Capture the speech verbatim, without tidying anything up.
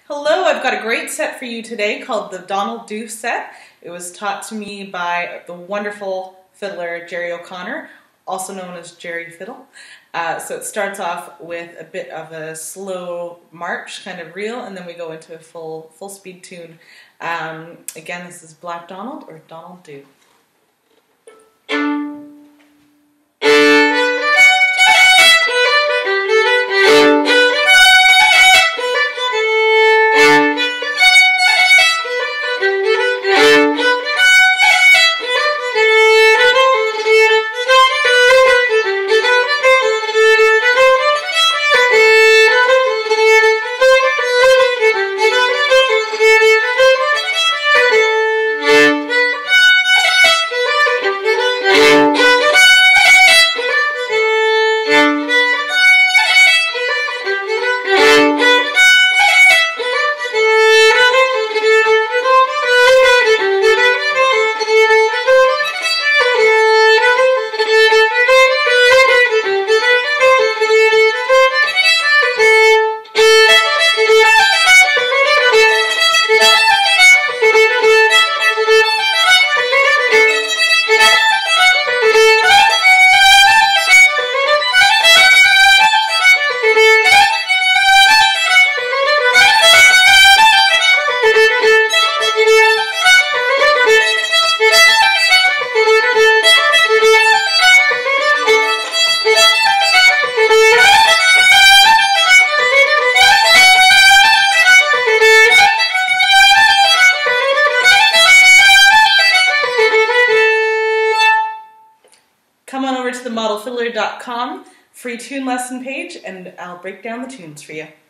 Hello, I've got a great set for you today called the Donald Do set. It was taught to me by the wonderful fiddler Jerry O'Connor, also known as Jerry Fiddle. Uh, so it starts off with a bit of a slow march, kind of reel, and then we go into a full full speed tune. Um, again, this is Black Donald or Donald Do. Come on over to the model fiddler dot com free tune lesson page and I'll break down the tunes for you.